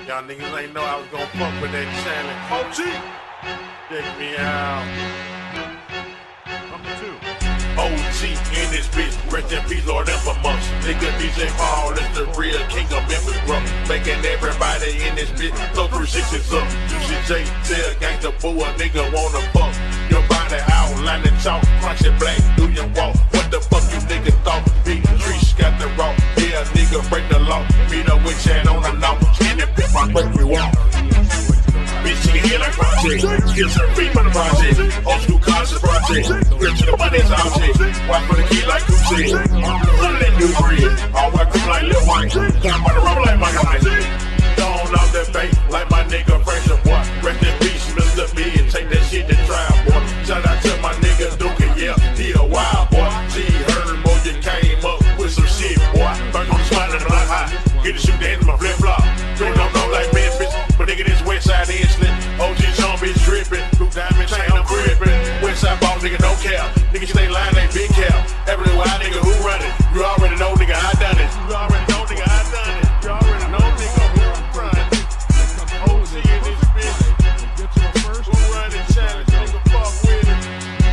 Y'all niggas ain't know I was gonna fuck with that challenge. OG! Check me out. Number 2. OG in this bitch, rest in peace, Lord Infamous. Nigga DJ Paul is the real king of Memphis, bro. Making everybody in this bitch throw 360s up. UCJ tell gangsta boo a nigga wanna fuck. Your body outline the chalk, crunch it black, do your walk. What the fuck you nigga thought? Big trees got the raw. Yeah, nigga break the law. Meet up with Chad on the knob. Skin that pimp, I break you off. Bitch, she can hear like project. Get her feet from the project. Old school concert project. Rip to the money's object. Watch for the key like Gucci. None of that new breed. All white cook like Lil White. Come on the road like my guy. Throwing off that bait like my nigga Fraser, boy. Rest in peace, Mr. B, and take that shit to trial, boy. Shout out to my nigga Duke, yeah, he a wild boy. G heard, boy, you came up with some shit, boy. Burn on the spot in the block high. Get the shoot dance in my flip flop. Don't know like Memphis, but nigga this west side insulin. OG zombies dripping, blue diamond chain I'm gripping. West side ball nigga no cap, niggas stay lying they big cap. Every wild nigga who run it, you already know nigga I done it. You already know nigga I done it. You already know nigga who run it. OG in this bitch, who run the challenge, nigga fuck with it.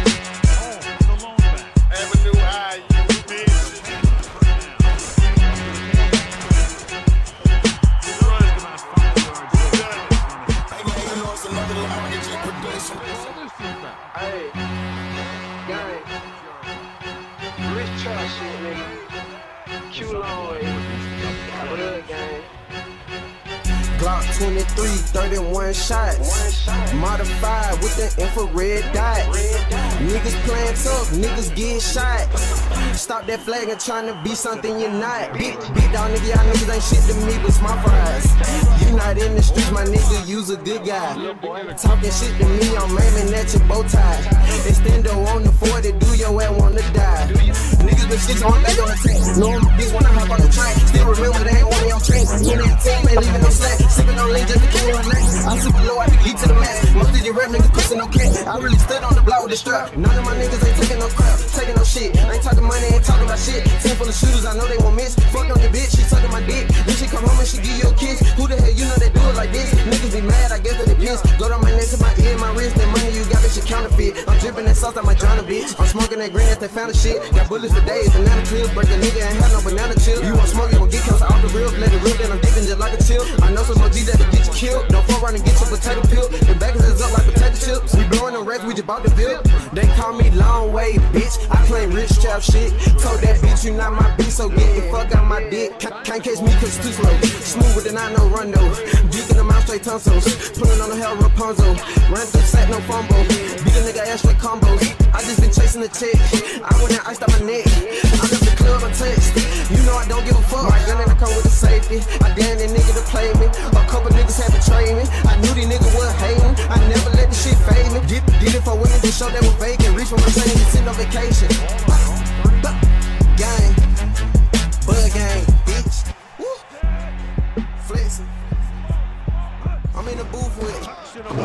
Avenue High, you bitch. Hey, gang, rich trap shit, nigga. Q-Long, blood gang. Glock 23, 31 shots. Modified with the infrared dot. Niggas playing tough, niggas get shot. Stop that flag and trying to be something you're not. Big dog nigga, y'all niggas ain't shit to me but small fries. You not in the streets, my nigga, you's a good guy. Talking shit to me, I'm aiming at your bow tie. Extendo on the 40, do your ass wanna die. Niggas been shit on back on the tank. No, bitch wanna hop on the train. Still remember they ain't one of your trains. In that team, ain't leaving no slack. Sippin' on lean just to keep me relaxed. I'm super low, I be lead to the max. Most of your rap niggas pussy no cat. I really stood on the block with the strap. None of my niggas ain't taking no crap, taking no shit. I ain't talking money, ain't talking about shit. Team full of shooters, I know they won't miss. Fuck on your bitch, she sucking my dick. Then she come home and she give you a kiss. Who the hell you know they do it like this? Niggas be mad, I guess that they pissed. Go down my neck to my ear, my wrist. That money you got, bitch, you counterfeit. I'm dripping that sauce out my Johnny, bitch. I'm smoking that green as they found the shit. Got bullets for days, banana clips. Break a nigga ain't have no banana chips. You want smoke, you gon' get killed off the real. Let it real, then I'm dipping just like a chill. I know some OG that'll get you killed. Don't fuck around and get your potato peel. The baggers is up like potato chips. We blowing them racks, we just bought the bill. They call me long way, bitch. I claim rich trap shit. Told that bitch you not my bitch, so get the fuck out my dick. Can't catch me cause it's too slow. Smooth with the 9-0 rondo. Deep in the mouth straight tonsils. Pulling on the hell Rapunzel. Ran through sack, no fumble. Beat a nigga ass straight combos. I just been chasing the chick. I went and iced out my neck. I left the club on text. You know I don't give a fuck. My gun and I come with the safety. I damn that nigga to play me. A couple niggas had betrayed me. I knew these niggas was hating. I never let the shit fade me. Did it for women to show they were vacant. Reach for my chain and sitting on vacation. Gang. Bud gang, bitch. Woo. Flexing. I'm in the booth with it.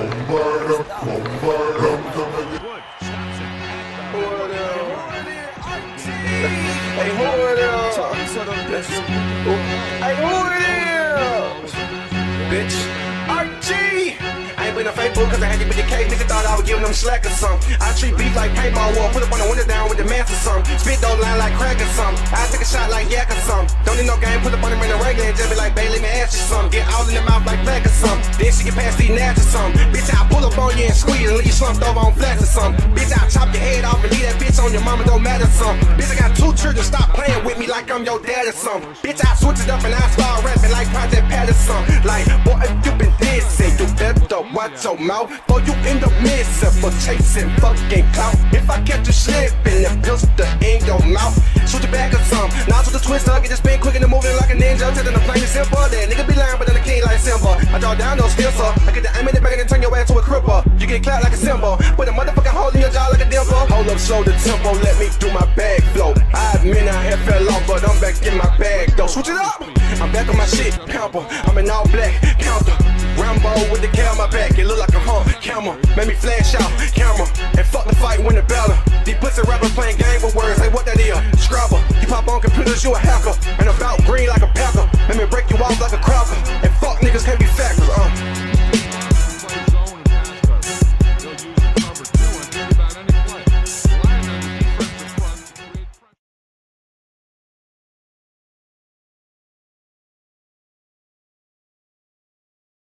Hey, who it is? Hey, who it is? Bitch. Archie! I ain't been on Facebook cause I had to be the case. Nigga thought I was giving them slack or something. I treat beef like paintball wall. Put up on the window down with the mask or something. Spit those line like crack or something. I take a shot like yak or something. Don't need no game. Put up on the in the regular and just be like, babe, let me ask you something. Get all in the mouth like black or something. Then she get past these gnats or something. Bitch, I pull up on you and squeeze and leave you slumped over on flats or something. Bitch, I chop your head off and leave that bitch on your mama, don't matter something. Bitch, I got 2 children, stop playing with me like I'm your dad or something. Bitch, I switch it up and I start rapping like Project Patterson. Like, boy, if you been dissing, you better watch your mouth. For you in the midst of chasing fucking clout. If I catch you slipping and pistol in your mouth, shoot your back or something. Now to the twister, get your spin quick and moving like a ninja. Telling the plain and simple. That nigga be lying, but then the king like Simba. I draw down those stencil. I get the aim in the back and turn your ass to a cripple. You get clapped like a cymbal. Put a motherfucking hole in your jaw like a dimple. Hold up, slow the tempo, let me do my bag flow. I admit I had fell off, but I'm back in my bag though. Switch it up. I'm back on my shit, pamper. I'm in all black, counter. Rambo with the cat on my back, it look like a camera. Made me flash out, camera. And fuck the fight, win the battle. These pussy rappers playing game with words, hey what that is? Scrabble. You pop on computers, you a hacker. And about green like a packer. Let me break you off like a